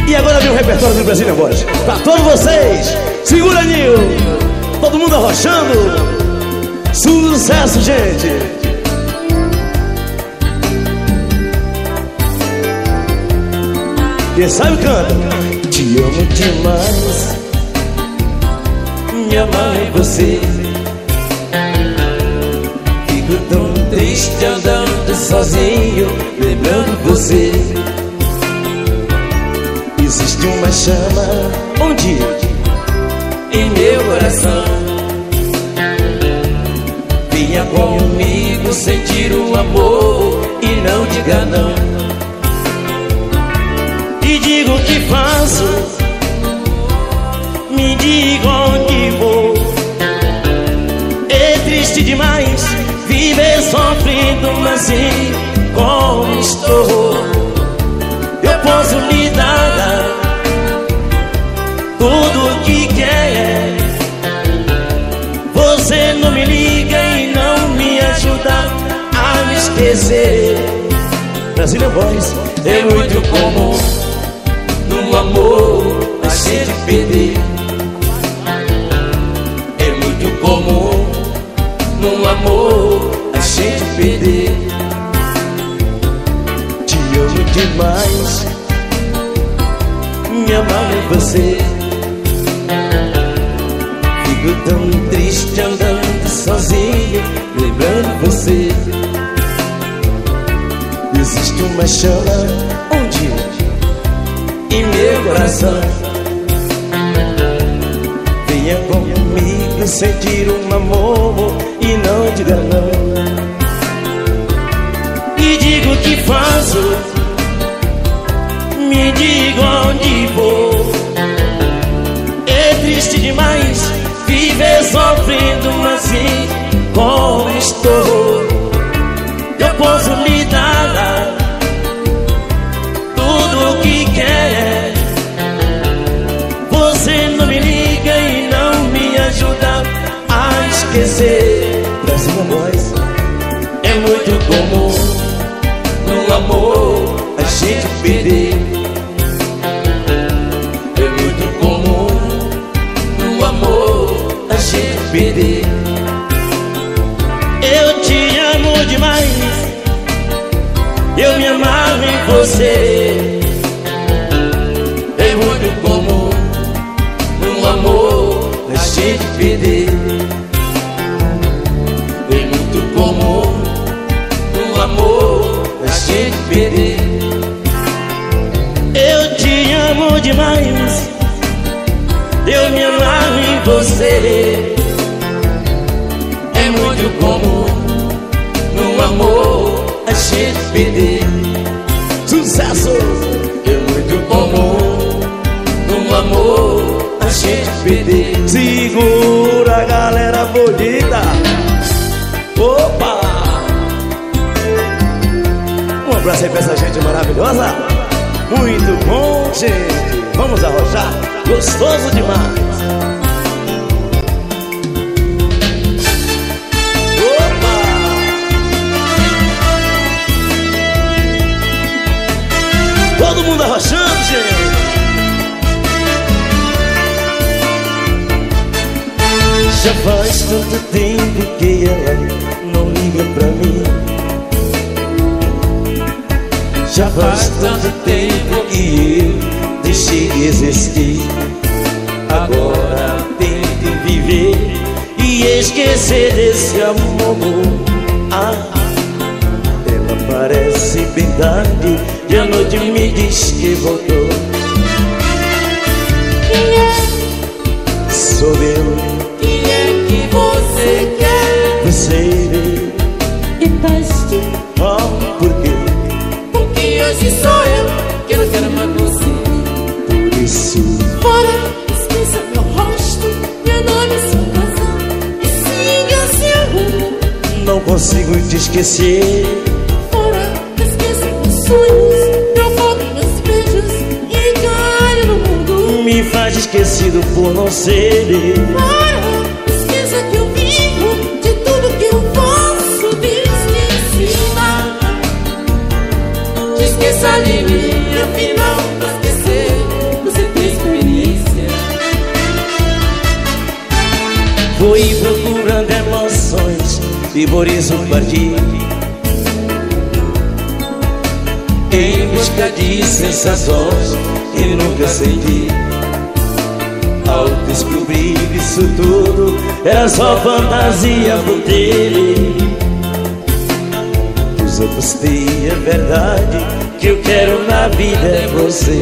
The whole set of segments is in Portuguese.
E agora vem o repertório do Brasília Voz. Pra todos vocês, segura, Nil. Todo mundo arrochando. Sucesso, gente. Quem sabe canta. Te amo demais, me amar em você. Fico tão triste andando sozinho, lembrando você. Existe uma chama onde? Em meu coração. Venha comigo sentir o amor e não diga não. E diga o que faço, me diga onde vou. É triste demais viver sofrendo, mas assim como estou. Eu posso lhe dar tudo o que quer. Você não me liga e não me ajuda a me esquecer. Brasília Voz. É muito comum no amor a gente perder. É muito comum no amor a gente perder. Te amo demais, me amar em você. Fico tão triste andando sozinho, lembrando você. Existe uma chama onde? Em meu coração. Venha comigo sentir um amor e não diga não. E diga o que faço, me diga onde vou. É triste demais viver sofrendo, mas assim como estou. Eu posso lhe dar tudo o que quer. Você não me liga e não me ajuda a esquecer. Brasília Voz. É muito comum no amor a gente perder. É muito comum no amor a gente perder. Eu te amo demais, eu me amarro em você. É muito comum no amor a gente perder. É muito comum no amor a gente perder. Eu te amo demais, eu me amarro em você. É muito comum no amor a gente perder. Sucesso! É muito comum no amor a gente perder. Segura, galera bonita. Opa! Um abraço aí pra essa gente maravilhosa. Muito bom, gente. Vamos arrojar. Gostoso demais. Todo mundo arrochando, gente. Já faz tanto tempo que ela não liga pra mim. Já faz tanto tempo que eu deixei de existir. Agora tento viver e esquecer desse amor. Ela parece bem tarde e a noite me diz que voltou. Quem é? Sou eu. Quem é que você quer? Você Tentaste, por quê? porque hoje sou eu que não quero mais você. Por isso Fora, esqueça meu rosto, meu nome, sua casa e siga seu rumo. não consigo te esquecer. Fora, esqueça meus sonhos, meu fogo, meus beijos e caio no mundo. Me faz esquecido por não ser eu. Para, esqueça que eu vivo de tudo que eu posso desde em cima. Te esqueça de mim, afinal, pra esquecer e por isso parti em busca de sensações que nunca senti. Ao descobrir que isso tudo era só fantasia por dele, os outros têm a verdade, que eu quero na vida é você.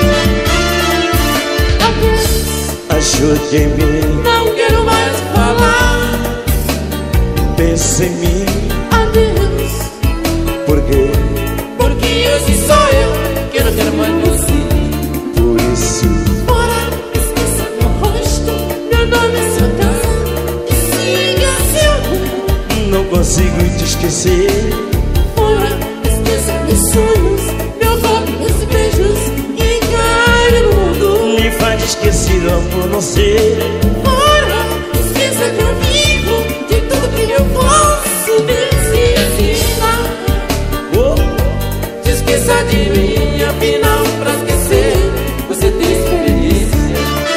Ajude em mim, não quero mais falar. pense em mim, Adeus, por quê? porque hoje sou eu que não quero mais você. Por isso, Fora, esqueça meu rosto, meu nome, sua casa e siga seu rumo. não consigo te esquecer. Fora, esqueça meus sonhos, meu corpo, meus beijos e caio no mundo. Me faz esquecer o amor não ser. Fora, esqueça que eu vivo de tudo que eu posso me ensinar. Oh, Se esqueça de mim, afinal, pra esquecer, você tem experiência.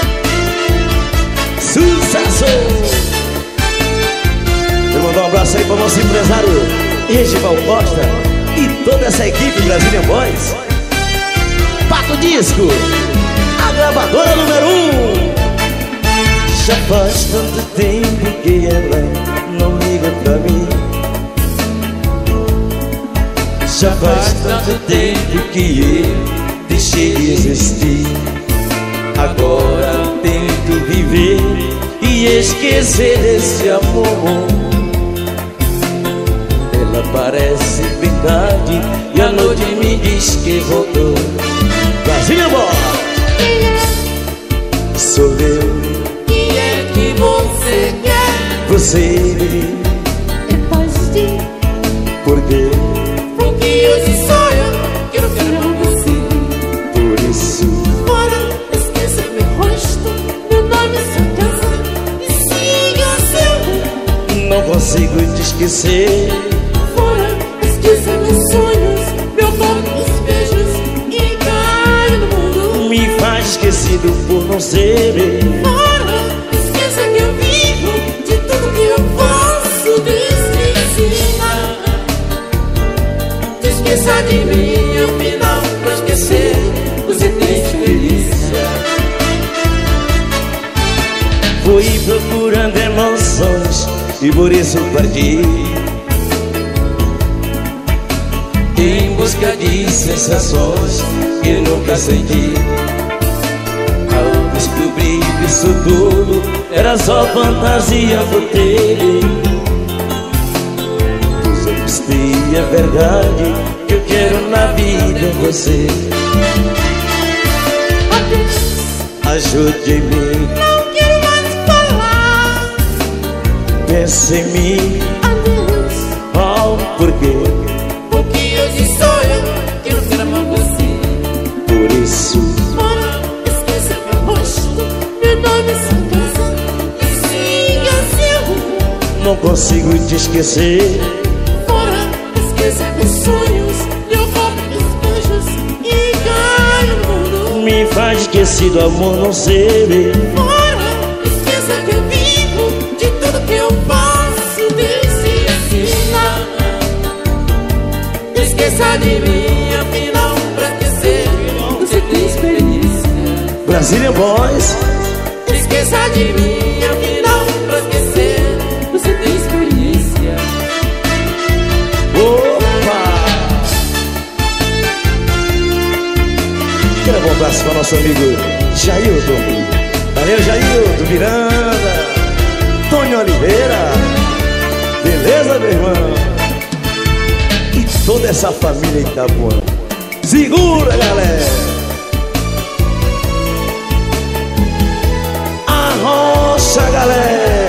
sucesso! Eu vou mandar um abraço aí para o nosso empresário Regival Costa e toda essa equipe Brazilian Boys. Pato Disco, a gravadora número 1. Já faz tanto tempo que ela não liga pra mim. Já faz tanto tempo que eu deixei de existir. Agora tento viver e esquecer desse amor. Ela parece verdade e a noite me diz que voltou. Brasília, amor! Quem é? Sou eu, Quem é que você quer? você, Depois de por quê? porque hoje sou eu que não quero você. Por isso, Fora, esqueça meu rosto, meu nome, sua casa e siga seu rumo. não consigo te esquecer. Fora, esqueça meus sonhos, meu corpo, meus beijos e caio no mundo. Me faz esquecido por não ser. Fora, esqueça que eu vivo de tudo que eu posso te ensinar. Se esqueça de mim, afinal, pra esquecer, você tem experiência. Fui procurando emoções e por isso parti em busca de sensações que nunca senti. Ao descobrir que isso tudo era só fantasia por dele, os outros têm a verdade, que eu quero na vida é você. Adeus, Ajude em mim, não quero mais falar. pense em mim, Adeus, oh, por quê? porque hoje sou eu que não quero amar você. Por isso, Fora, esqueça meu rosto, meu nome, sua casa e siga seu rumo. não consigo te esquecer. Fora, esqueça meus sonhos, meu corpo, meus beijos e caio no mundo. Me faz esquecido amor não ser. Fora, esqueça que eu vivo de tudo que eu posso te ensinar. Esqueça de mim, afinal, pra esquecer, você tem experiência. Brasília Boys, Esqueça de mim, afinal, pra esquecer, você tem experiência. opa! Quero um abraço para o nosso amigo Jailton. Valeu, Jailton, Miranda, Tony Oliveira. Beleza, meu irmão? E toda essa família Itapuã. Segura, galera! Arrocha, galera!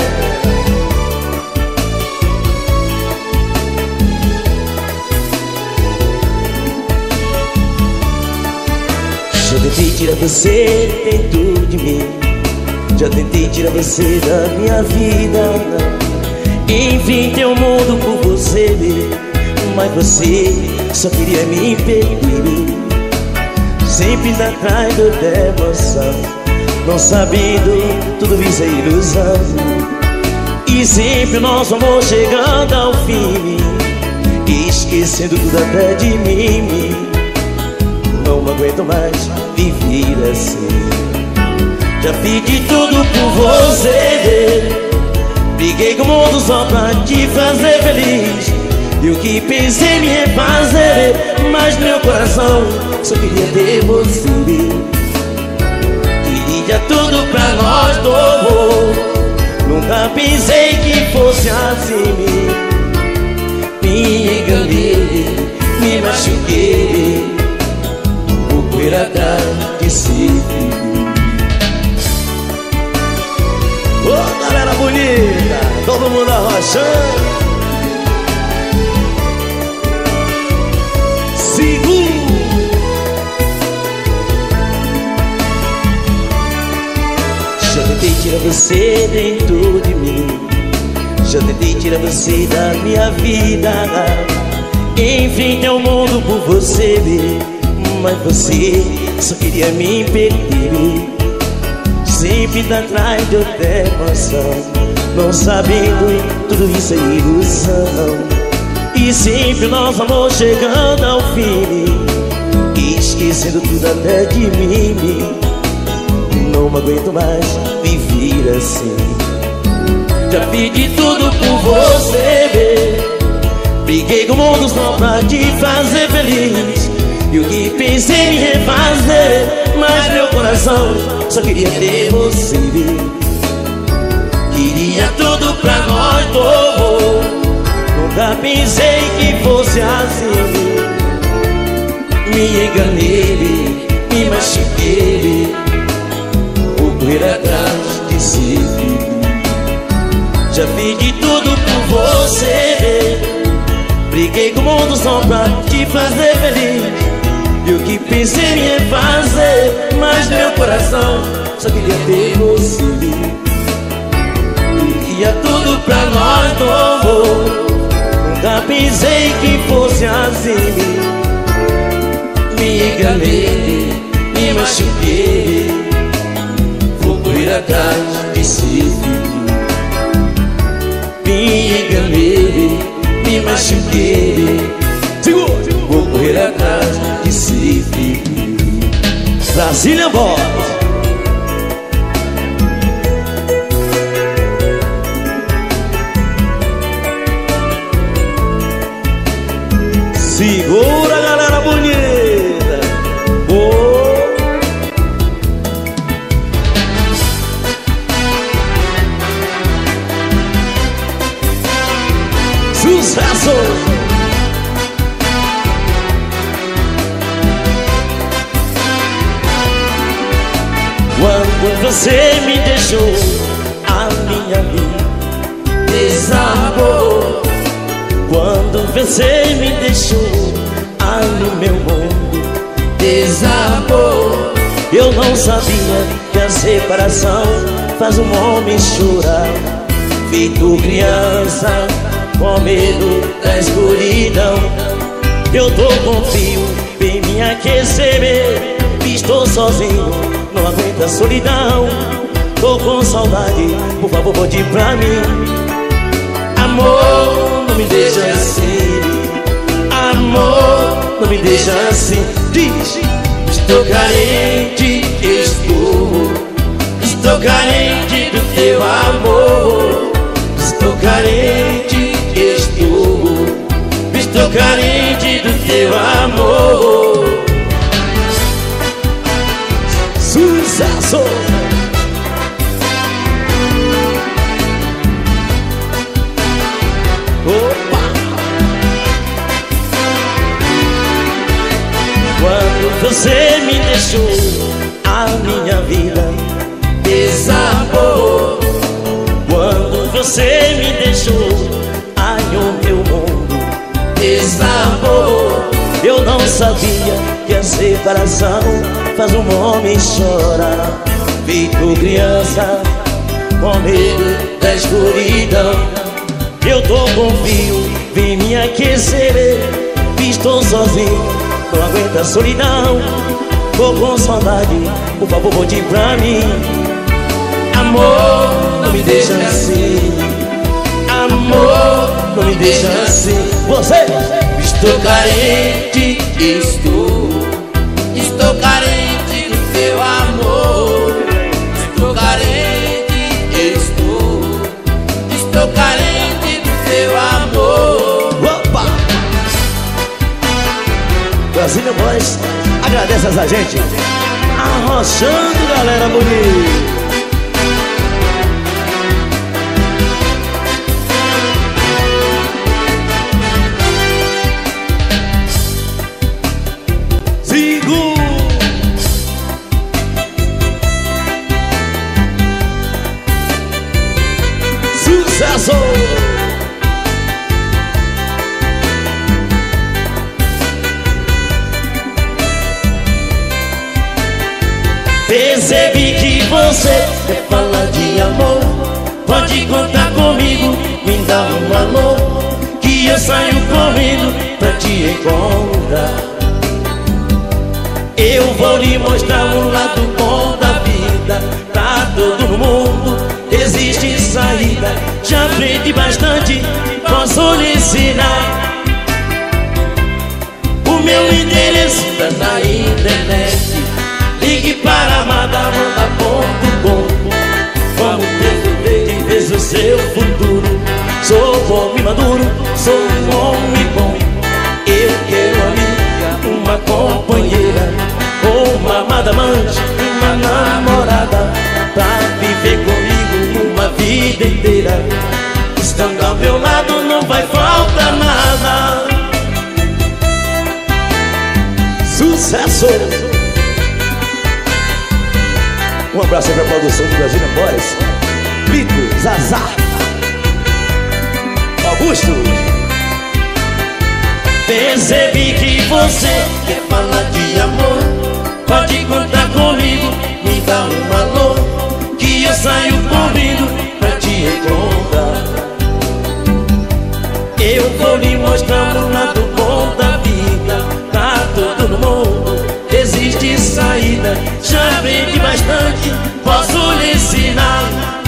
Já tentei tirar você dentro de mim, já tentei tirar você da minha vida. Inventei um mundo por você, mas você só queria me impedir. Sempre indo atrás da emoção, não sabendo tudo isso é ilusão. E sempre o nosso amor chegando ao fim, esquecendo tudo até de mim. Não aguento mais viver assim. Já pedi tudo por você, briguei com o mundo só pra te fazer feliz. E o que pensei me refazer, mas meu coração só queria ter você. Queria tudo pra nós dois, nunca pensei que fosse assim. Me enganei, me machuquei, vou correr atrás de si. Ô galera bonita, todo mundo arrochando. Já tentei tirar você dentro de mim, já tentei tirar você da minha vida. Enfrentei o mundo por você, mas você só queria me perder. Sempre tá atrás de outra emoção, não sabendo tudo isso é ilusão. E sempre o nosso amor chegando ao fim, esquecendo tudo até de mim. Não aguento mais viver assim. Já pedi tudo por você, briguei com o mundo só pra te fazer feliz. E o que pensei me refazer, mas meu coração só queria ter você. Queria tudo pra nós dois, nunca pensei que fosse assim. Me enganei, me machuquei, vou correr atrás de si. Já pedi tudo por você, briguei com o mundo só pra te fazer feliz. E o que pensei me refazer, mas meu coração só queria ter você. Queria tudo pra nós dois, nunca pensei que fosse assim. Me enganei, me machuquei, vou correr atrás de si. Me enganei, me machuquei, vou correr atrás de si. Brasília Voz. Segura, galera bonita. Oh. Sucesso. Quando você me deixou, a minha vida desabou. Quando você me deixou, ali meu mundo desabou. Eu não sabia que a separação faz um homem chorar, feito criança com medo da escuridão. Eu tô com frio, vem me aquecer, estou sozinho, não aguento a solidão. Tô com saudade, por favor volte pra mim. Amor, não me deixa assim. Amor, não me deixa assim. Diz, estou carente, estou carente do teu amor. Estou carente, estou carente do teu amor. Sucesso! Opa! Quando você me deixou, a minha vida desabou. Quando você me deixou, ai, o meu mundo desabou. Eu não sabia que a separação faz um homem chorar, feito criança com medo da escuridão. Eu tô com frio, vem me aquecer, estou sozinho, não aguento a solidão. Tô com saudade, por favor volte pra mim. Amor, não me deixa assim. amor, não me deixa assim. Você? Estou carente, estou carente do teu amor. Estou carente, estou carente do teu amor. Opa! Brasília Boys agradece essa gente. Arrochando, galera bonita. Sucesso! Percebi que você quer falar de amor. Pode contar comigo, me dá um alô, que eu saio correndo pra te encontrar. Eu vou lhe mostrar um lado bom da vida. Pra todo mundo existe saída. Já aprendi bastante, posso lhe ensinar. O meu endereço tá na internet. Ligue para amada.com. Vamos resolver de vez o seu futuro. Sou homem maduro, sou um homem bom. Eu quero uma amiga, uma companheira, uma amada amante, uma namorada, pra viver comigo uma vida inteira. Estando ao meu lado não vai faltar nada. Sucesso! Um abraço aí pra produção do Brasília Boys. Lito, Zazá, Augusto. Percebi que você quer falar de amor. Pode contar comigo, me dá um alô, que eu saio correndo pra te encontrar. Eu vou lhe mostrar um lado bom da vida. Pra todo mundo existe saída. Já aprendi bastante, posso lhe ensinar.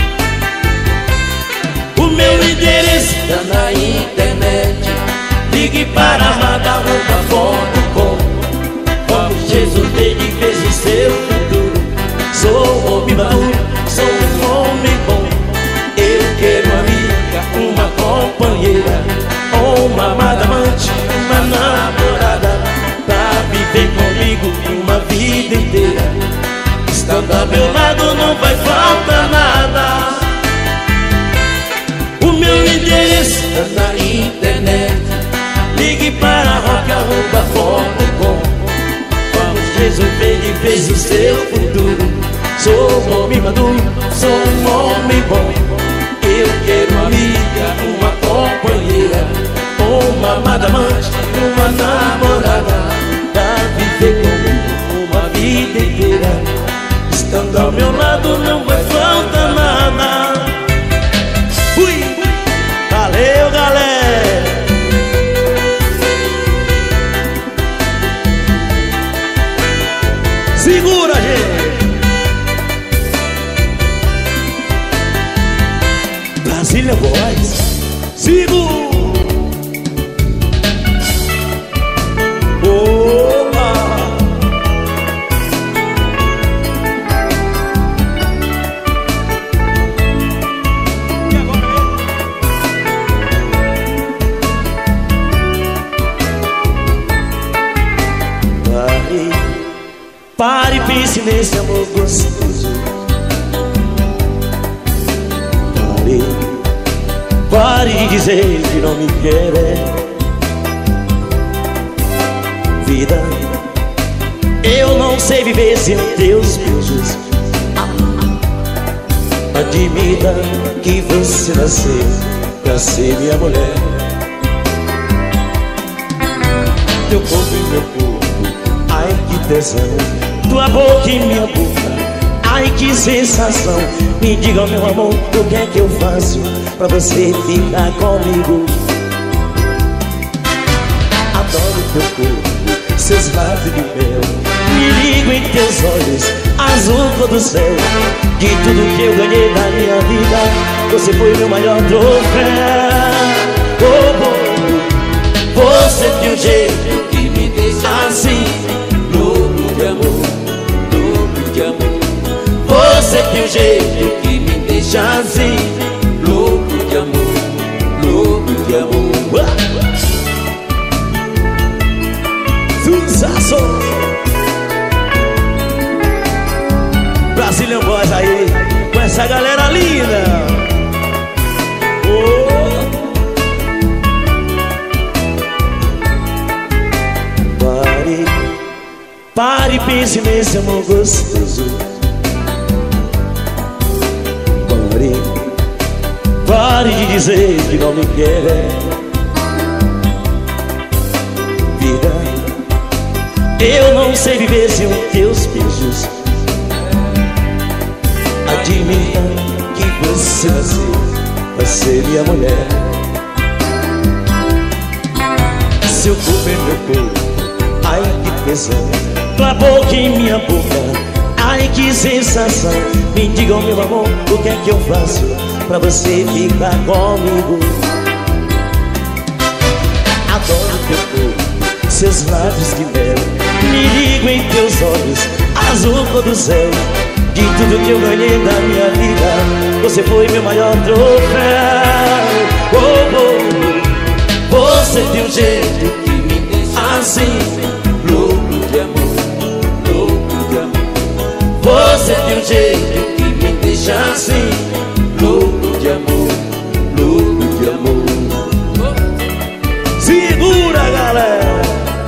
O meu endereço tá na internet. Ligue para amada.com. Vamos resolver de vez o seu futuro. Sou um homem maduro, sou um homem bom. Eu quero uma amiga, uma companheira, uma amada amante, uma namorada, pra viver comigo uma vida inteira. Estando ao meu lado não vai faltar nada. O meu endereço tá na internet. Ligue para rock.com. Vamos resolver de vez o seu futuro. Sou um homem maduro, sou um homem bom. Eu quero uma amiga, uma companheira, uma amada amante, uma namorada, pra viver comigo uma vida inteira. Estando ao meu lado não vai faltar nada. Fui! Valeu, galera! Segura, gente! Brasília Boys, segura! Pare e pense nesse amor gostoso. Pare de dizer que não me quer. Vida, eu não sei viver sem teus beijos. Admita que você nasceu pra ser minha mulher. Teu corpo e meu corpo, ai que tesão. Tua boca e minha boca, ai que sensação. Me diga, meu amor, o que é que eu faço pra você ficar comigo? Adoro teu corpo, seus lábios de mel. Me ligo em teus olhos, azul cor do céu. De tudo que eu ganhei da minha vida, você foi meu maior troféu. Você tem um jeito que me deixa assim, louco de amor, louco de amor. Você tem um jeito que me deixa assim, louco de amor, louco de amor. Sucesso! Brazilian Boys aí, com essa galera linda. Pare e pense nesse amor gostoso. Pare de dizer que não me quer. Vida, eu não sei viver sem os teus beijos. Admita que você nasceu pra ser minha mulher. Seu corpo é meu corpo, ai que tesão. Tua boca em minha boca, ai que sensação. Me diga, meu amor, o que é que eu faço pra você ficar comigo? Adoro teu corpo, seus lábios de mel. Me ligo em teus olhos, azul cor do céu. De tudo que eu ganhei da minha vida, você foi meu maior troféu. Você tem um jeito que me deixa assim, louco de amor, louco de amor. Você tem um jeito que me deixa assim, louco de amor, louco de amor. Segura, galera!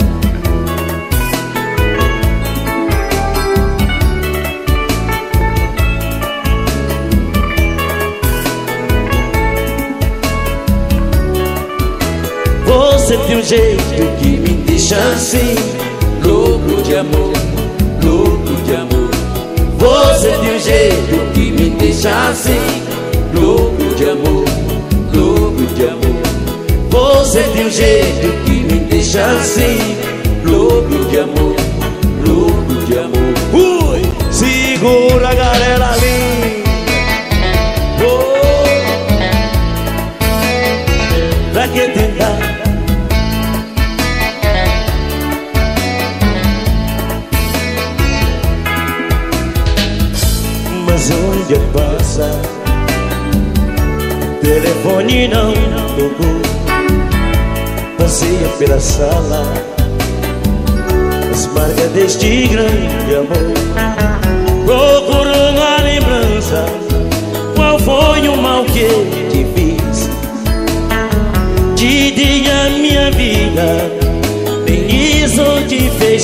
Você tem um jeito que me deixa assim, louco de amor, louco de amor. Você tem um jeito que me deixa assim, louco de amor, louco de amor. Você tem um jeito que me deixa assim, louco de amor, louco de amor. Segura a galera ali. Pra que tentar? Mas onde eu passa, o telefone não tocou. Passeia pela sala, as marcas deste grande amor. Procurando a lembrança, qual foi o mal que te fiz? Te dei a minha vida, nem isso te fez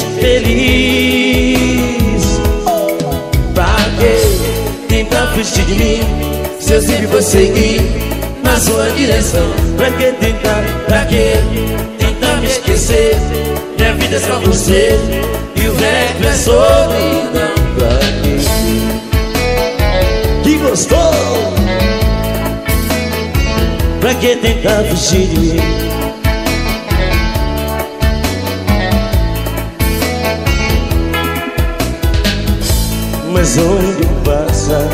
feliz. Pra que tentar fugir de mim, se eu sempre vou seguir na sua direção? Pra que tentar me esquecer? Minha vida é só você e o resto é solidão. Pra que gostou? Pra que tentar fugir de mim? Mas onde passa,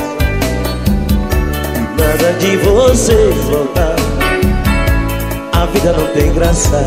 nada de você voltar. A vida não tem graça,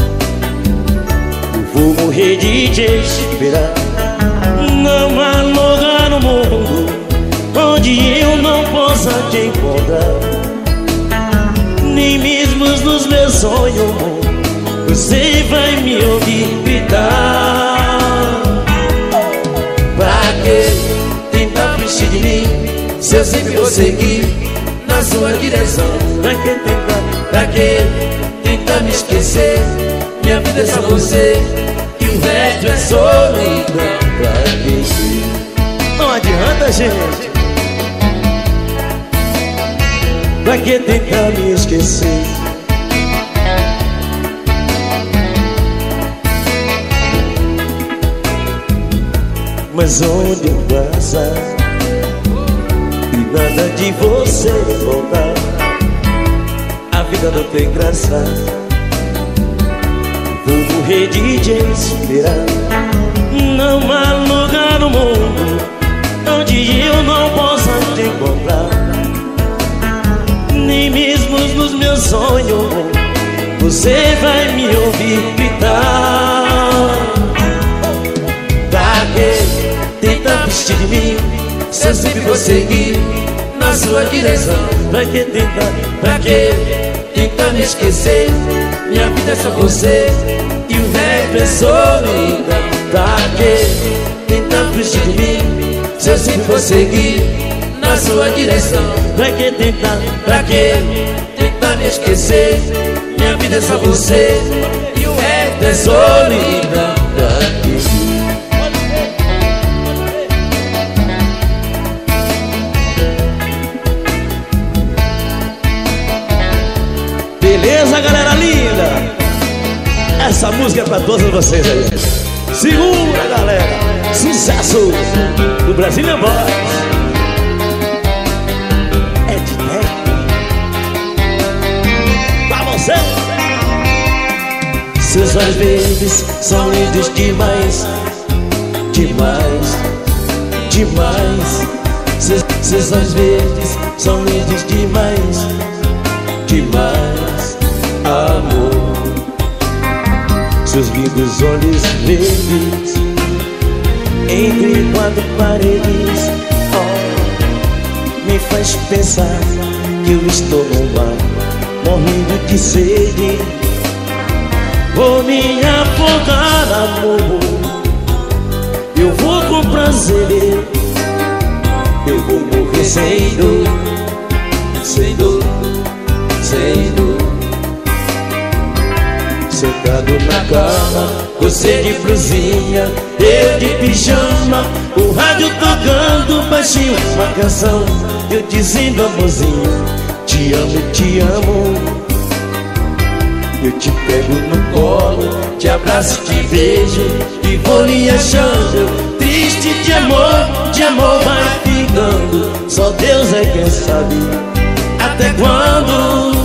eu vou morrer de te esperar. Não há lugar no mundo onde eu não possa te encontrar. Nem mesmo nos meus sonhos você vai me ouvir gritar. Pra que tentar fugir de mim, se eu sempre vou seguir na sua direção? Pra que tentar me esquecer? Minha vida é só você e o resto é solidão. Pra que? Não adianta, gente. Pra que tentar me esquecer? Mas onde eu passar e nada de você voltar, a vida não tem graça, vou morrer de te esperar. Não há lugar no mundo onde eu não possa te encontrar. sonho, você vai me ouvir gritar. Pra que tentar vestir de mim, se eu sempre vou seguir na sua direção? Pra que tentar me esquecer? Minha vida é só você e o resto é solidão. Pra que tentar fugir de mim, se eu sempre vou seguir na sua direção? Pra que tentar me esquecer? Minha vida é só você e o resto é solidão. Pra que beleza, galera linda? Essa música é pra todos vocês aí. Segura, galera. Sucesso do Brasília Voz. É de tempo pra você. Seus olhos verdes são lindos demais, demais, demais. Seus olhos verdes são lindos demais, demais, amor. Seus lindos olhos verdes entre quatro paredes, oh, me faz pensar que eu estou no mar, morrendo de sede. Vou me afogar, amor, eu vou com prazer, eu vou morrer sem dor, sem dor, sem dor. Sentado na cama, você de blusinha, eu de pijama, o rádio tocando baixinho uma canção, eu dizendo, amorzinho, te amo, te amo. Eu te pego no colo, te abraço, te beijo e vou lhe achando triste de amor vai ficando. Só Deus é quem sabe até quando.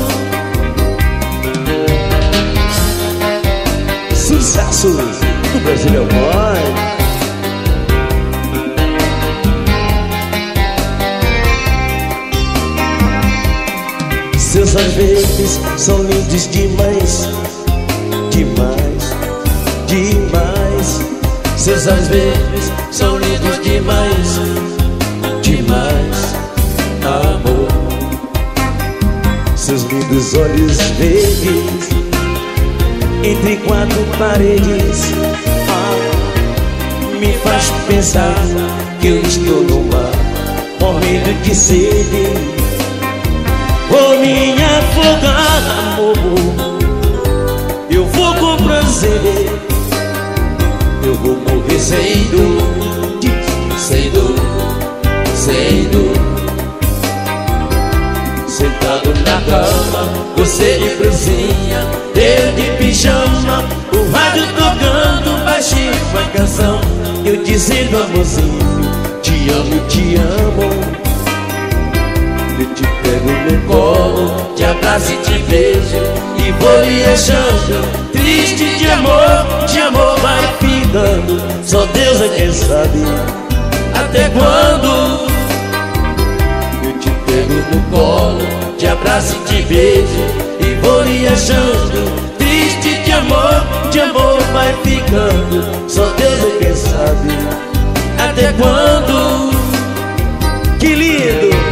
Sucesso do Brasília Voz. Seus olhos verdes são lindos demais, demais, demais. Seus olhos verdes são lindos demais, demais, amor. Seus lindos olhos verdes entre quatro paredes, me faz pensar que eu estou no mar, morrendo de sede. Vou me afogar, amor, eu vou com prazer, eu vou morrer sem dor, sem dor, sem dor. Sentado na cama, você de blusinha, eu de pijama, o rádio tocando baixinho uma canção, eu dizendo, amorzinho, te amo, te amo. Eu te pego no colo, te abraço e te beijo e vou lhe achando triste de amor vai ficando. Só Deus é quem sabe até quando. Eu te pego no colo, te abraço e te beijo e vou lhe achando triste de amor vai ficando. Só Deus é quem sabe até quando. Que lindo!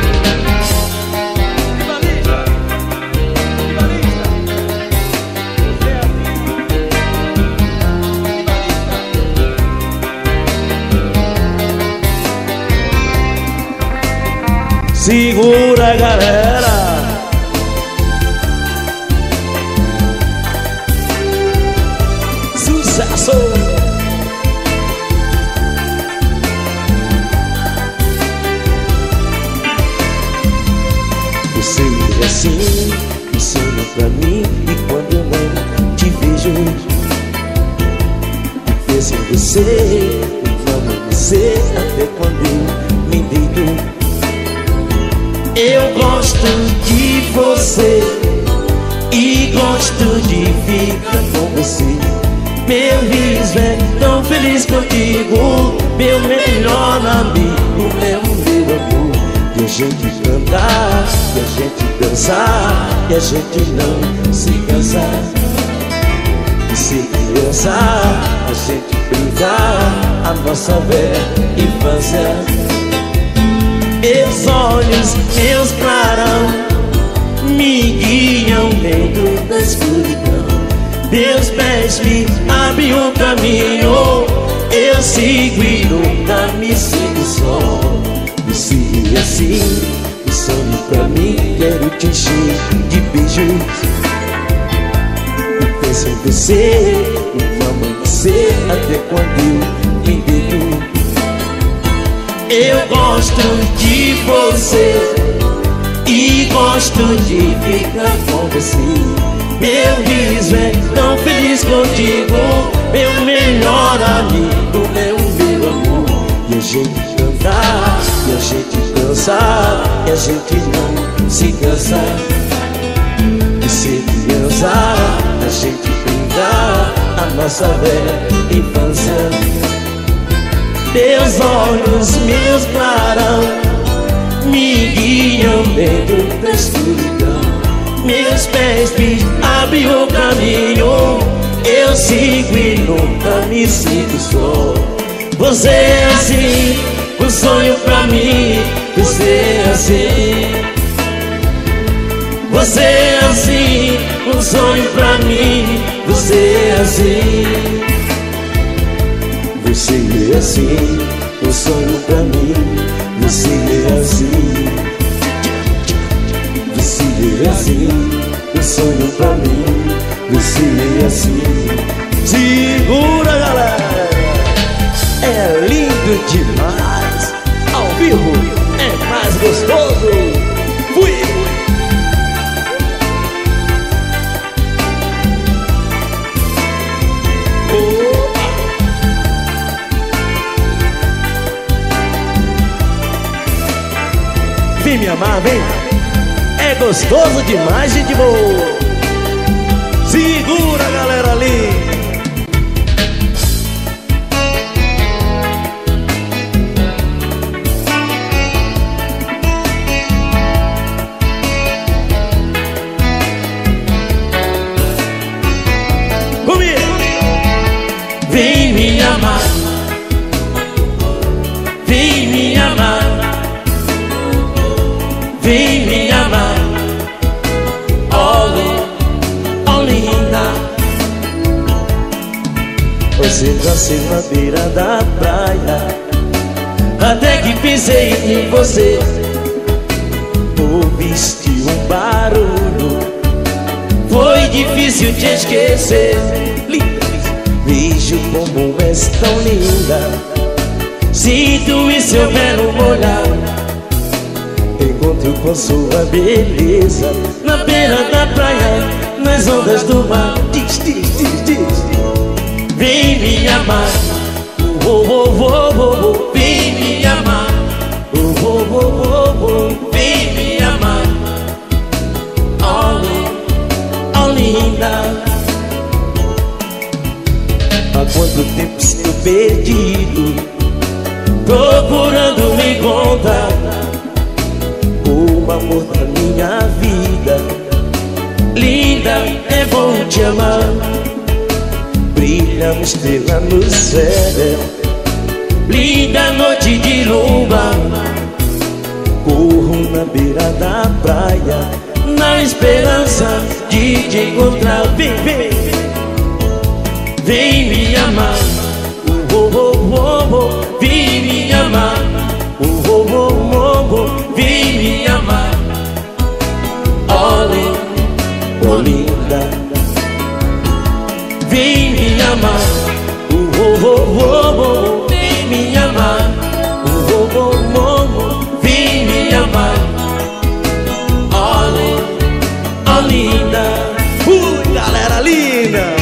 Segura, galera. Sucesso. Você é assim, ensina pra mim, e quando eu não te vejo, penso em você, eu amo você até quando eu me deito. Eu gosto de você e gosto de ficar com você. Meu riso é tão feliz contigo, meu melhor amigo, meu amor. E a gente cantar, e a gente dançar e a gente não se cansar. E se criançar, a gente brincar a nossa velha infância. Meus olhos, meus clarão me guiam dentro da escuridão. Meus pés me abrem um caminho, eu sigo e nunca me sigo só. E se assim, um sonho pra mim, quero te encher de beijos. E penso em você, uma mãe de ser, até quando eu me deito. Eu gosto de você e gosto de ficar com você. Meu riso é tão feliz contigo, meu melhor amigo, meu amor. E a gente cantar, e a gente dançar, e a gente não se cansar. E ser criança, a gente brincar a nossa velha infância. Teus olhos, meus clarão me guiam dentro da escuridão. Meus pés me abrem o caminho, eu sigo e nunca me sinto só. Você é assim, um sonho pra mim. Você é assim. Você é assim, um sonho pra mim. Você é assim. Você é assim, um sonho pra mim. Você é assim. Você é assim, um sonho pra mim. Você é assim. Segura, galera! É lindo demais. Ao vivo é mais gostoso. Fui! Vem me amar, vem. É gostoso demais, gente boa. Segura, galera ali. Comigo. Vem me amar. Vem me amar. Vem me amar, oh linda. Você nasceu na beira da praia, até que pisei em você. Ouviste um barulho, foi difícil te esquecer. Linda, vejo como és tão linda, sinto em seu belo olhar. Encontro com sua beleza na beira da praia, nas ondas do mar. Diz, diz, diz, diz. Vem me amar, oh, oh, oh, oh, oh. Vem me amar, oh, oh, oh, oh, oh. Vem me amar, oh linda. Há quanto tempo estou perdido, procurando me encontrar o amor da minha vida. Linda, é bom te amar. Brilha uma estrela no céu, linda noite de lua. Corro na beira da praia, na esperança de te encontrar. Vem, vem, vem me amar, oh, oh, oh, oh. Vem me amar, oh, oh, oh, oh, oh. Vem me amar, oh linda. Vem me amar, oh, oh, oh, oh. Vem me amar, oh, oh, oh, oh. Vem me amar, oh linda. Galera linda.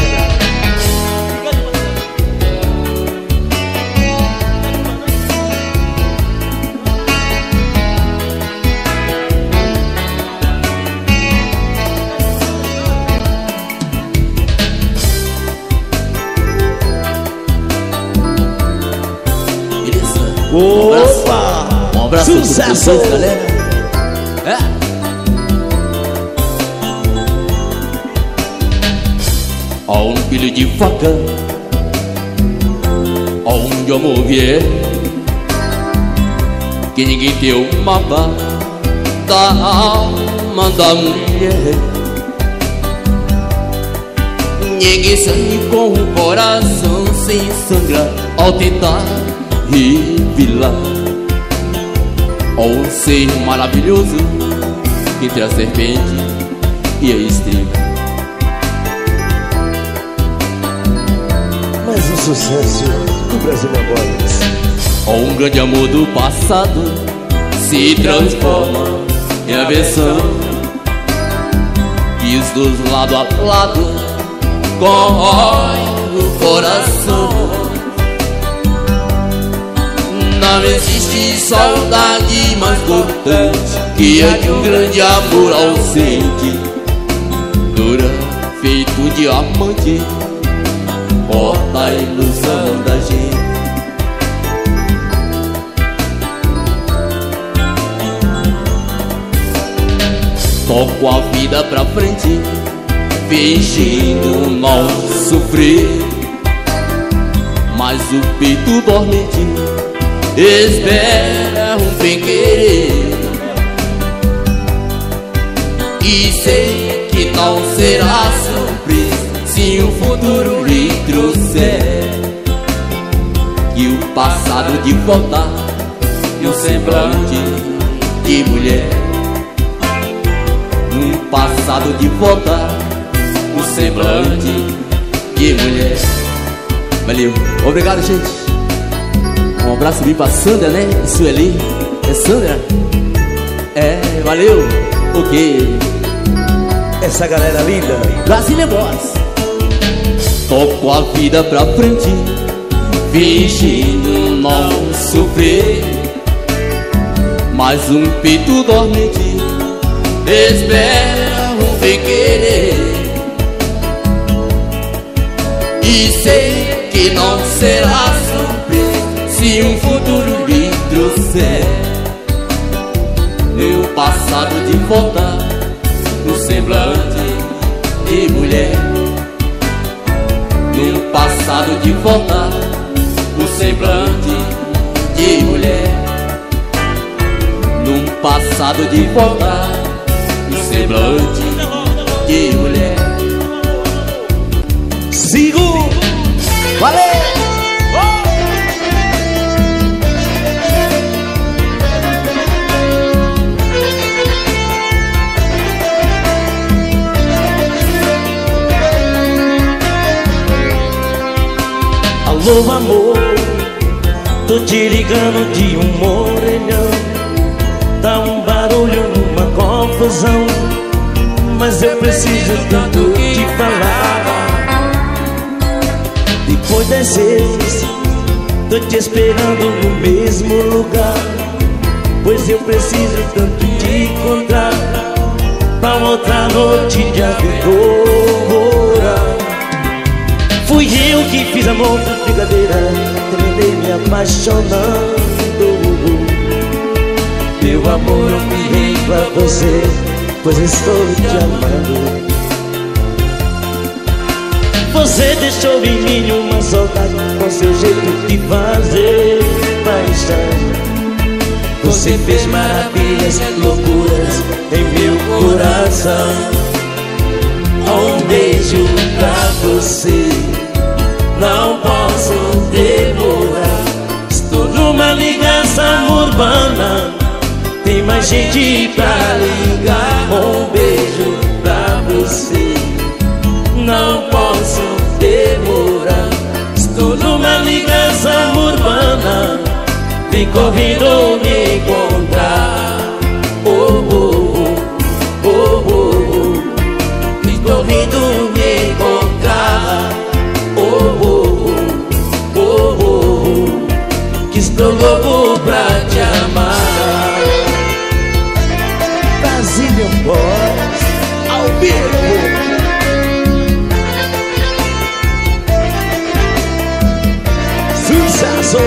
Opa! Um abraço sucesso, pra vocês, galera. filho de faca. Onde o amor vier, que ninguém tem o mapa da alma da mulher. Ninguém sai com o coração sem sangrar ao tentar revelar um ser maravilhoso entre a serpente e a estrela. Mais um sucesso do Brasil agora. Um grande amor do passado se transforma em aversão, e os dois lado a lado corrói o coração. Não existe saudade mais cortante que a de um grande amor ausente. Dura feito diamante, corta a ilusão da gente. Toco a vida pra frente, fingindo não sofrer, mas o peito dormente espera um bem-querer. E sei que não será surpresa se o futuro lhe trouxer, que o passado de voltar e o semblante de mulher. Um passado de voltar, o semblante de mulher. Valeu, obrigado, gente. Um abraço bem pra Sandra, né? E Sueli. É Sandra? É, valeu. Ok. Essa galera linda. Brasília Boys. Toco a vida pra frente, fingindo não sofrer, mas um peito dormente espera um bem-querer. E sei que não será surpresa se um futuro lhe trouxer, meu passado de voltar, no semblante de mulher. No passado de voltar, no semblante de mulher. Num passado de voltar, no semblante de mulher. Sigo! Valeu! Alô, amor, tô te ligando de um orelhão. Tá um barulho numa confusão, mas eu preciso tanto te falar. Depois das vezes, tô te esperando no mesmo lugar, pois eu preciso tanto te encontrar pra outra noite de aventura. Fui eu que fiz amor por brincadeira, terminei me apaixonando. Meu amor, eu me rei pra você, pois estou te amando. Você deixou em mim uma saudade com seu jeito de fazer paixão. Você fez maravilhas, loucuras em meu coração. Um beijo pra você, não posso demorar. Estou numa ligação urbana, tem mais gente pra ligar. Um beijo pra você, não posso demorar. Estou numa ligação urbana, vem correndo me encontrar. Oh, oh, oh, oh, oh. Vem correndo me encontrar. Oh, oh, oh, oh, oh. Que estou louco pra te amar. Brasília Boys ao vivo. Sucesso!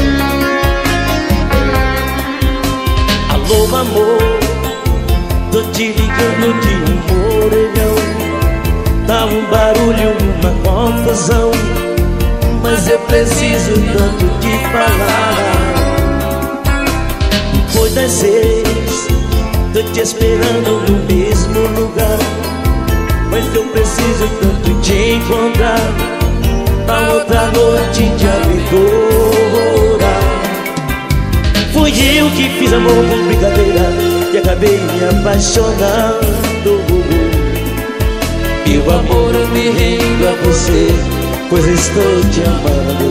Alô, amor, tô te ligando de um orelhão. Tá um barulho numa confusão, mas eu preciso tanto te falar. Depois das 6, tô te esperando no mesmo lugar, mas eu preciso tanto te encontrar pra outra noite te aventurar. Fui eu que fiz amor com brincadeira e acabei me apaixonando. Meu amor, eu me rendo a você, pois estou te amando.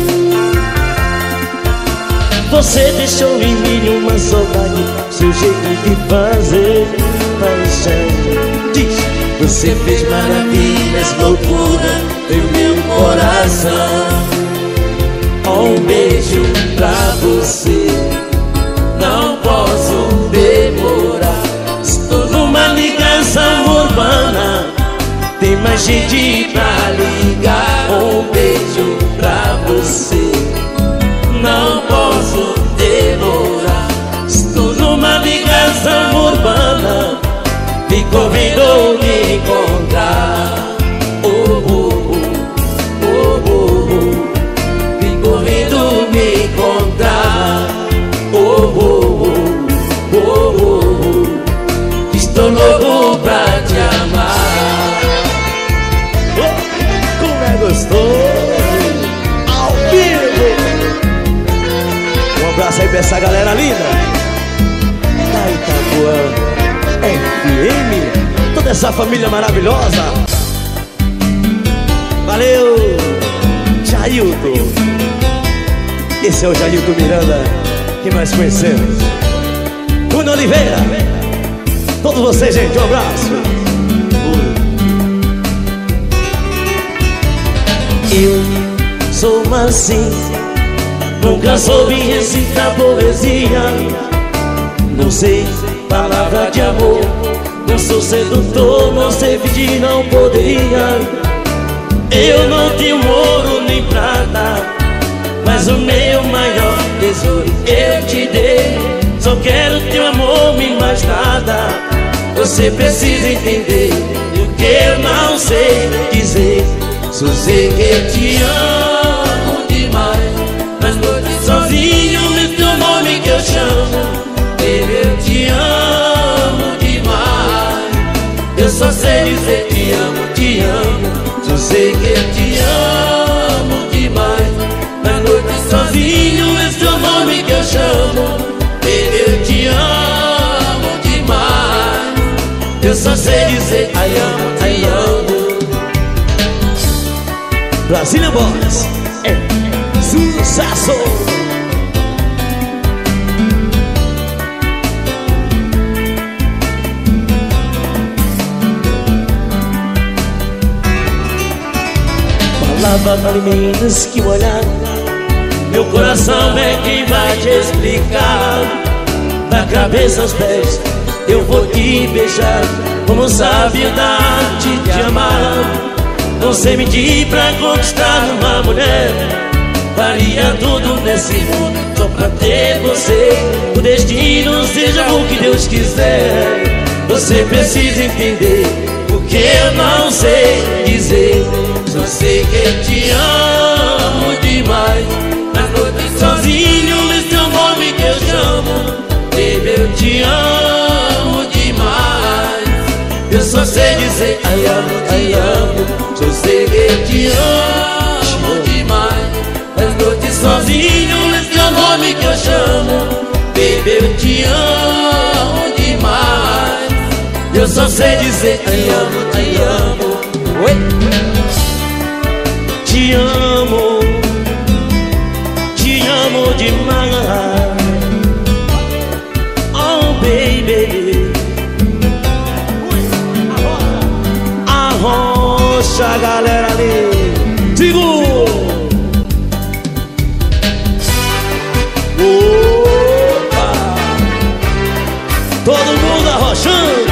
Você deixou em mim uma saudade, seu jeito de fazer paixão. Diz, você fez maravilhas, loucura em meu coração. Um beijo pra você, não posso demorar. Estou numa ligação urbana, tem mais gente pra ligar. Um beijo pra você, não posso demorar. Estou numa ligação urbana, vem correndo me encontrar. Oh, oh, oh, oh, oh, oh. Vem correndo me encontrar. Oh, oh, oh, oh, oh, oh. Estou louco pra te amar. Oh, como é gostoso ao vivo. Um abraço aí pra essa galera linda da Itapuã FM, toda essa família maravilhosa. Valeu, Jailton. Esse é o Jailton Miranda que nós conhecemos. Bruno Oliveira, todos vocês, gente, um abraço. Eu sou assim, nunca soube recitar poesia. Não sei palavra de amor, não sou sedutor, não sei pedir, não poderia. Eu não tenho ouro nem prata, mas o meu maior tesouro eu te dei. Só quero teu amor e mais nada. Você precisa entender o que eu não sei dizer. Só sei que te amo demais, mas noite sozinho é teu nome que eu chamo. Eu te amo demais. Eu só sei dizer te amo, te amo. Só sei que eu te amo demais, mas noite sozinho é teu nome que eu chamo. Eu te amo demais. Eu só sei dizer I amo, I amo. Brasília Boys é sucesso. Palavras alimentas que o olhar, meu coração é quem vai te explicar. Da cabeça aos pés eu vou te beijar, como sabe da arte de amar. Não sei mentir pra conquistar uma mulher, faria tudo nesse mundo só pra ter você. O destino seja o que Deus quiser. Você precisa entender o que eu não sei dizer. Só sei que te amo demais, mas noite sozinho é teu nome que eu chamo. Baby, eu te amo demais. Eu só sei dizer I amo, I amo. Só sei que te amo demais, mas noite sozinho é teu nome que eu chamo. Baby, eu te amo demais. Eu só sei dizer I amo, I amo. Oi? Te amo demais. Oh baby, arrocha a galera ali. Segura. Opa, todo mundo arrochando.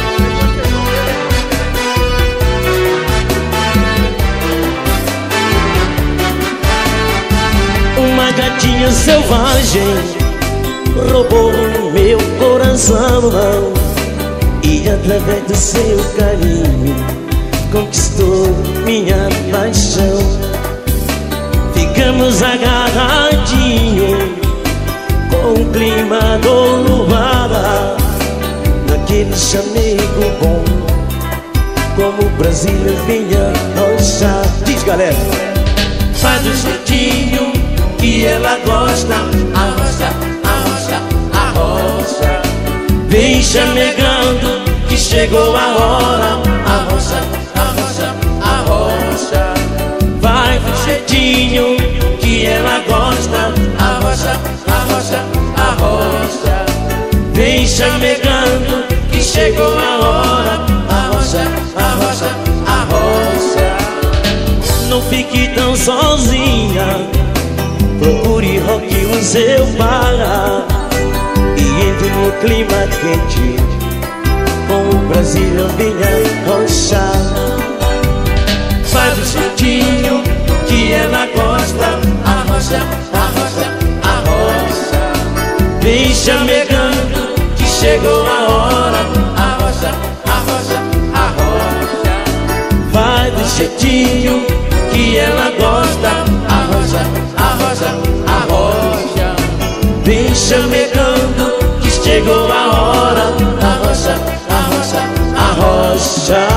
Uma gatinha selvagem roubou meu coração, e através do seu carinho conquistou minha paixão. Ficamos agarradinhos com o clima do luar, naquele chamego bom, como o Brasil vinha rochar. Diz, galera, faz do jeitinho que ela gosta. Arrocha, arrocha, arrocha. vem chamegando que chegou a hora. Arrocha, arrocha, arrocha. Vai do jeitinho que ela gosta. Arrocha, arrocha, arrocha. Vem chamegando que chegou a hora. Arrocha, arrocha, arrocha. Não fique tão sozinha, procure rock no seu bar e entre no clima quente, com o Brasil vinha rochar. Faz do jeitinho que ela gosta. Arrocha, arrocha, arrocha. Vem chamegando que chegou a hora. Arrocha, arrocha, arrocha. vai do jeitinho Que ela gosta. Arrocha, arrocha, arrocha. vem chamegando que chegou a hora. Arrocha, arrocha, Arrocha.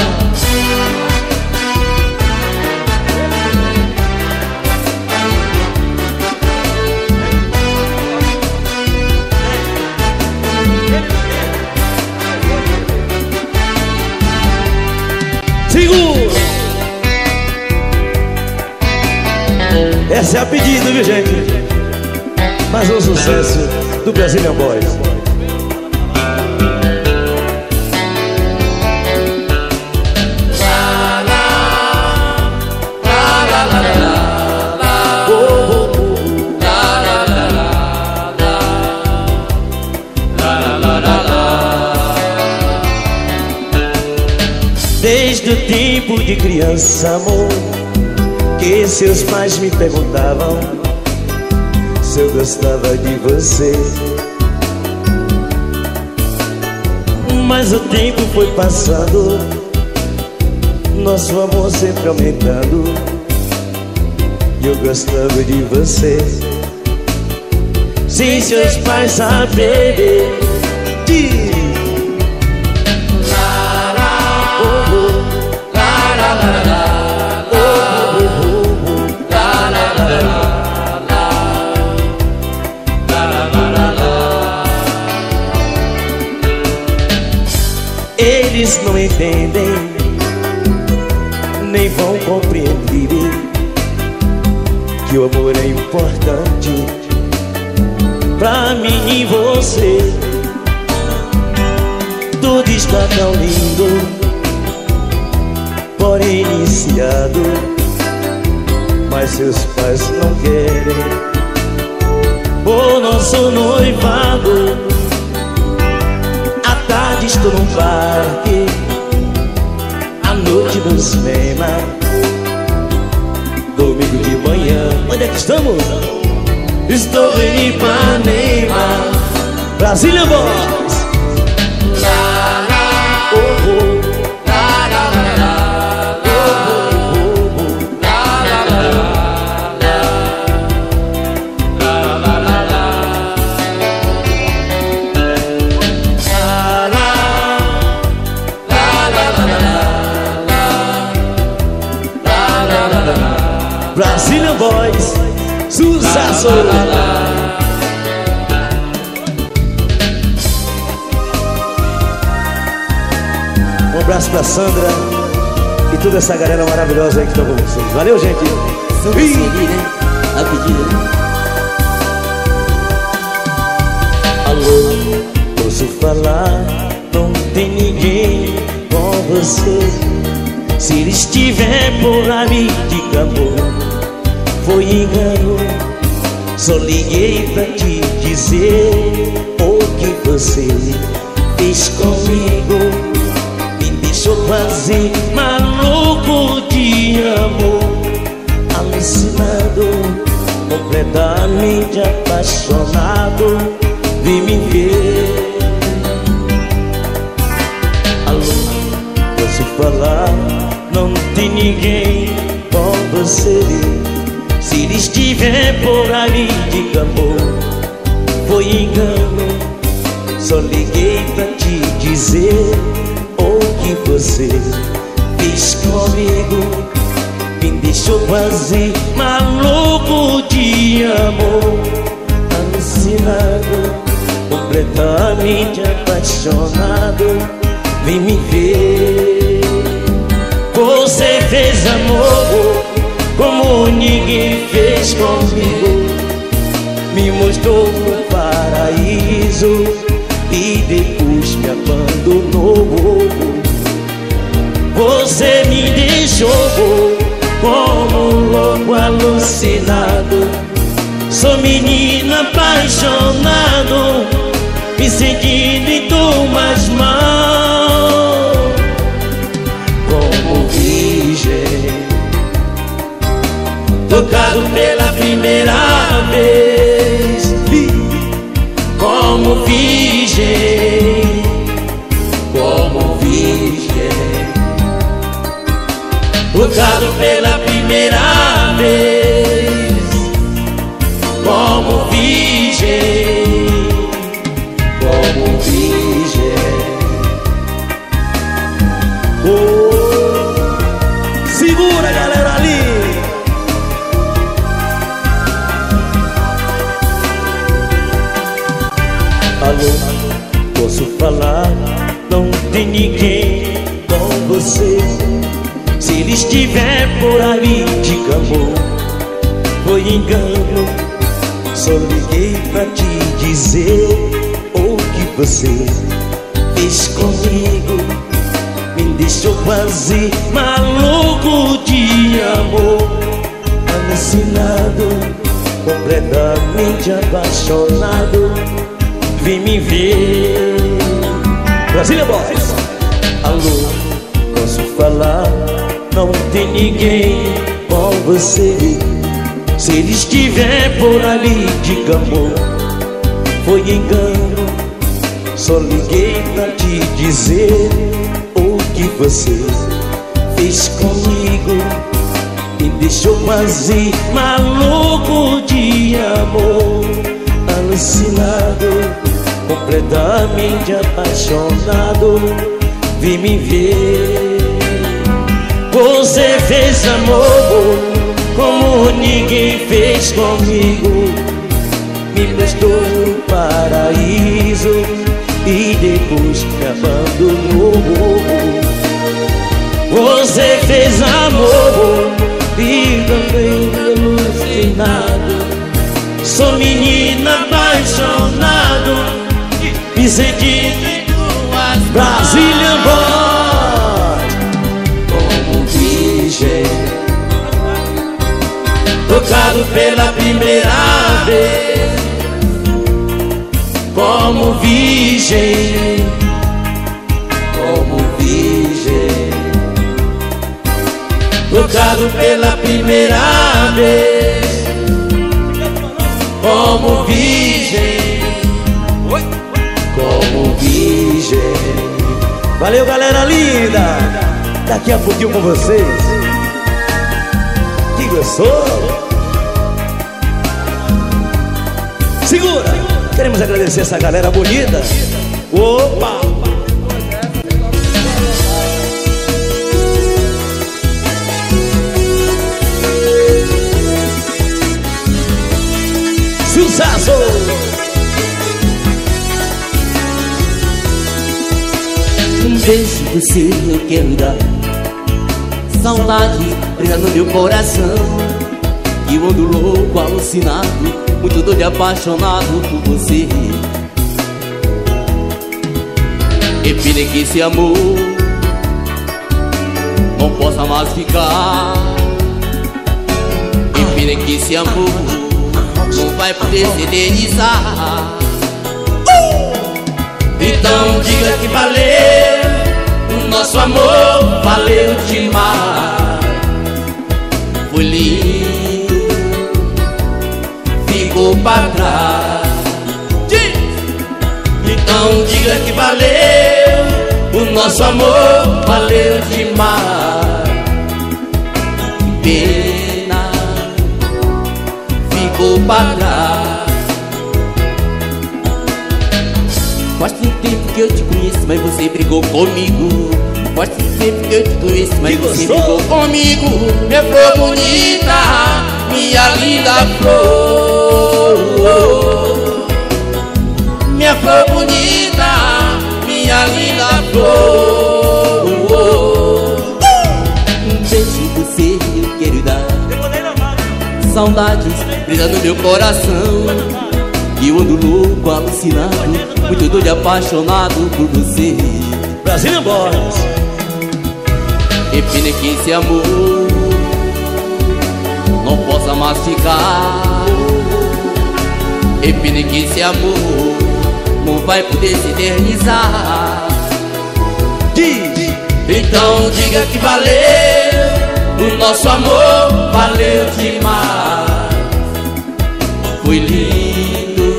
Segura! Essa é a pedido, viu, gente? Mais um sucesso do Brazilian Boys. Desde o tempo de criança, amor, que seus pais me perguntavam se eu gostava de você. Mas o tempo foi passando, nosso amor sempre aumentando, e eu gostava de você. Se seus pais saberem, diz. Eles não entendem, nem vão compreender que o amor é importante pra mim e você. Tudo está tão lindo, porém iniciado, mas seus pais não querem o nosso noivado. À tarde estou num parque, à noite no cinema, domingo de manhã, onde é que estamos? Estou em Ipanema, Brazilian Boys. Brazilian Boys, sucesso! Um abraço pra Sandra e toda essa galera maravilhosa aí que estão com vocês. Valeu, gente! Só você, né? A pedida, né? Alô, posso falar? Não tem ninguém com você. Se ele estiver por lá, me diga, amor, foi engano. Só liguei pra te dizer o que você fez comigo. Me deixou quase maluco de amor, alucinado, completamente apaixonado. Vem me ver. Alô, posso falar? tem ninguém com você. Se ele estiver por ali, diga amor, foi engano. Só liguei pra te dizer o que você fez comigo. Me deixou quase maluco de amor, alucinado, completamente apaixonado. Vem me ver. Você fez amor como ninguém fez comigo. Me mostrou o paraíso e depois me abandonou. Você me deixou como um louco alucinado. Sou menino apaixonado, me sentindo em tuas mãos. Como virgem, tocado pela primeira vez. Como virgem, como virgem, tocado pela primeira vez. Como virgem, como virgem. Oh, segura, galera ali. Alô, posso falar? Não tem ninguém com você. Se ele estiver por ali, diga amor, foi engano. Só liguei pra te dizer o que você fez comigo. Me deixou quase maluco de amor, alucinado, completamente apaixonado. Vem me ver. Brasília Boys. Alô, posso falar? Não tem ninguém com você. Se ele estiver por ali, diga amor, foi engano. Só liguei pra te dizer o que você fez comigo. Me deixou quase maluco de amor, alucinado, completamente apaixonado. Vem me ver. Você fez amor como ninguém fez comigo. Me mostrou o paraíso e depois me abandonou. Você fez amor e também alucinado. Sou menino apaixonado, me sentindo em tuas Brasília Boys. Como virgem, tocado pela primeira vez. Como virgem, como virgem, tocado pela primeira vez. Como virgem, como virgem. Valeu, galera linda. Daqui a pouquinho com vocês. Que gostoso. Segura. Queremos agradecer essa galera bonita. Opa. Sucesso! Um beijo do seu eu quero dar. Saudade presa no meu coração. E eu ando louco, alucinado, muito doido e apaixonado por você. E pena que esse amor não possa mais ficar. E pena que esse amor não vai poder se eternizar. Então diga que valeu, o nosso amor valeu demais. Foi lindo, ficou pra trás. Então diga que valeu, o nosso amor valeu demais. ficou pra trás. Faz tanto tempo que eu te conheço, mas você brigou comigo. Faz tanto tempo que eu te conheço, mas você brigou comigo. Minha flor bonita, minha linda flor. Minha flor bonita, minha linda flor. Um beijo você eu quero dar. Saudades brilha no meu coração. E eu ando louco, alucinado, muito doido e apaixonado por você. Brasília Boys. E pena que esse amor não possa mais ficar. E pena que esse amor não vai poder se eternizar. Então diga que valeu, o nosso amor valeu demais. Foi lindo,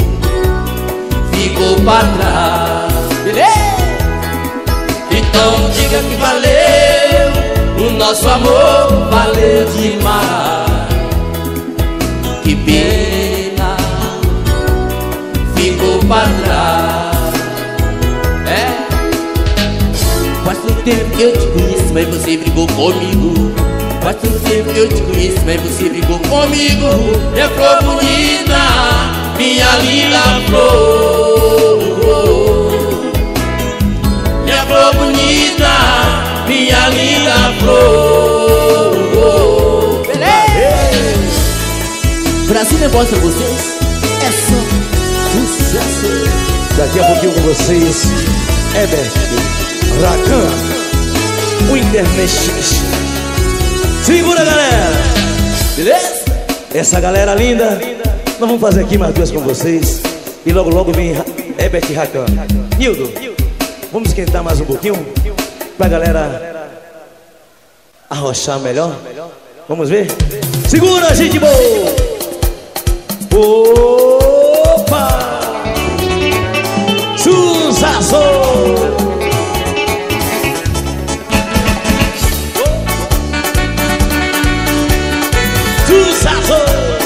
ficou pra trás. Então diga que valeu, o nosso amor valeu demais. Que pena, ficou pra trás. Faz tanto tempo que eu te conheço, mas você brigou comigo. Faz tanto tempo que eu te conheço, mas você brigou comigo. Minha flor bonita, minha linda flor. Minha flor bonita, minha linda flor. Brasília mostra vocês, é só sucesso. Daqui a pouquinho com vocês, Herbert Rakan, o internet. Segura, galera! Beleza? Essa galera linda, nós vamos fazer aqui mais duas com vocês. E logo logo vem Herbert Rakan. Nildo, vamos esquentar mais um pouquinho pra galera arrochar melhor. Vamos ver? Segura, gente boa! Opa! Sucesso! Sucesso!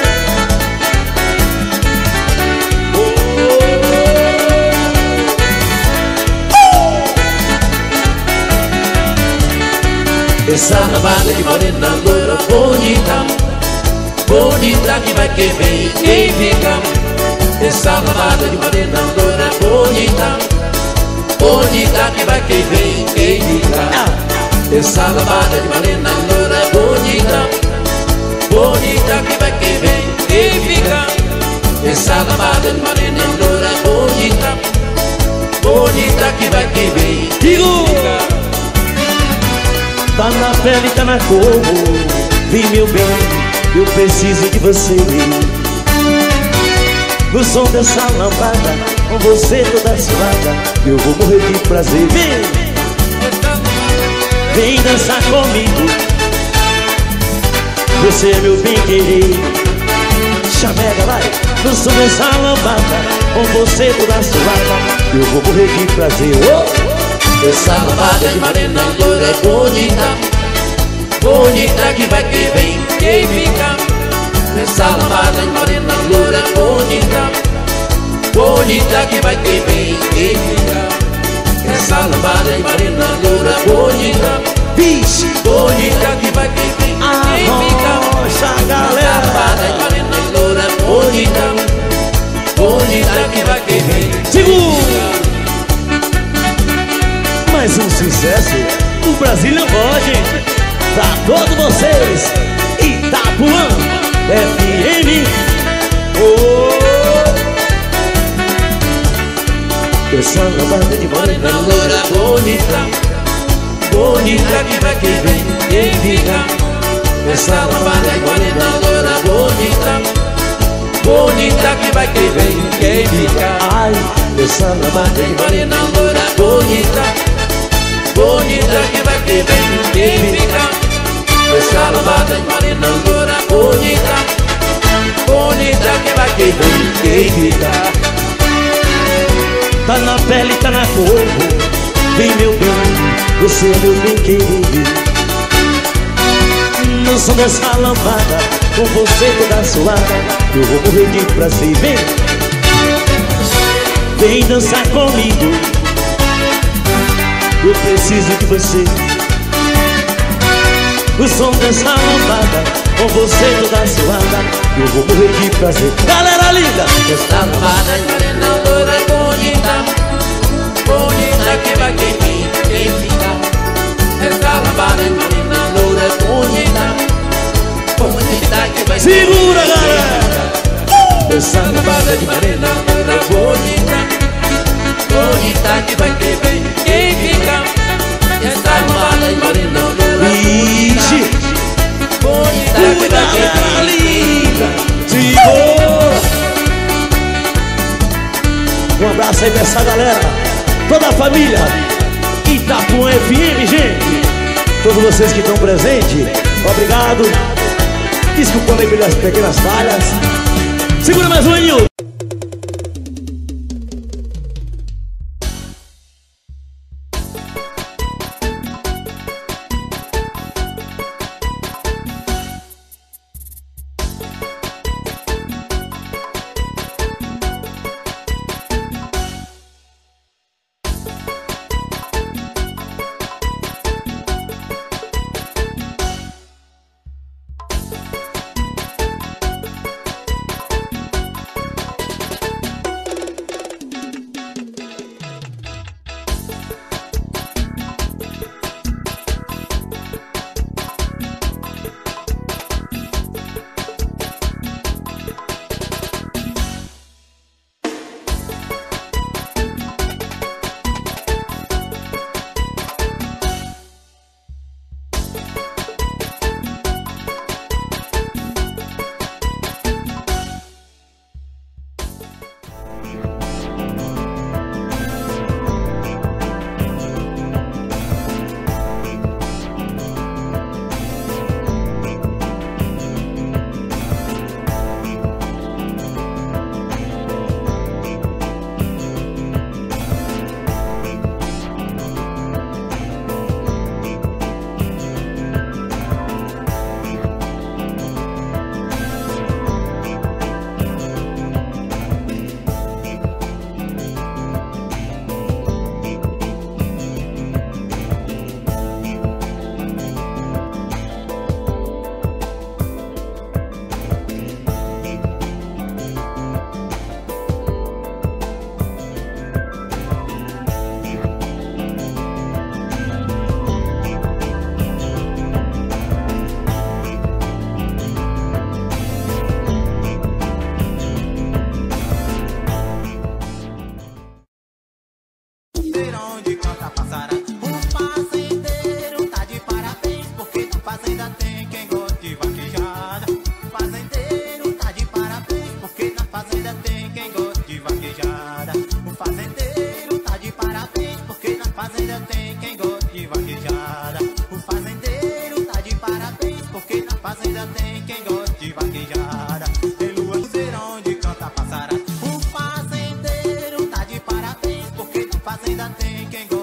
Essa lambada de morena loira bonita, bonita que vai que vem quem fica. Essa lambada de morena loira bonita, bonita que vai que vem quem fica. Essa lambada de morena loira bonita, bonita que vai que vem quem fica. Essa lambada de morena loira bonita, bonita que vai que vem quem fica. Tá na pele, tá na cor. Vem, meu bem, eu preciso de você. No som dessa lambada, com você toda suada, eu vou morrer de prazer. Vem dançar comigo, você é meu bem-querer. Chamega, vai. No som dessa lambada, com você toda suada, eu vou morrer de prazer. Essa lambada de morena loira bonita, bonita que vai que vem quem fica. Essa lambada de morena loira bonita, bonita que vai que vem quem fica. Essa lambada de morena loira bonita, Vixe, bonita que vai que vem quem fica. arrocha, Essa galera. lambada de morena loira bonita, bonita que vai que vem. Segura! Mais um sucesso do Brasília Boys pra todos vocês. Itapuã FM. Essa lambada de morena loira bonita, bonita que vai que vem quem fica. Essa lambada de morena loira bonita, bonita que vai que vem quem fica. Ai, essa lambada de Morena loira bonita, bonita que vai que vem quem fica. Essa lambada de morena loira bonita, bonita que vai que vem quem fica. Tá na pele, tá na cor. Vem, meu bem, você é meu bem-querer. No som dessa lambada, com você toda suada, eu vou morrer de prazer. Vem dançar comigo, eu preciso de você. O som dessa lambada, com você toda suada, eu vou morrer de prazer. Galera linda! Esta lambada de morena loura bonita, bonita que vai quem fica. Esta lambada de morena loura bonita, bonita que vai segura, galera! Essa lambada de morena loura bonita, bonita que vai quem fica. Esta lambada de morena loura bonita, bonita que vai quem fica. Segura! Um abraço aí pra essa galera, toda a família Itapuã FM, gente. Todos vocês que estão presentes, obrigado. Desculpando aí pelas pequenas falhas. Segura mais um aí. Fazenda tem quem gosta.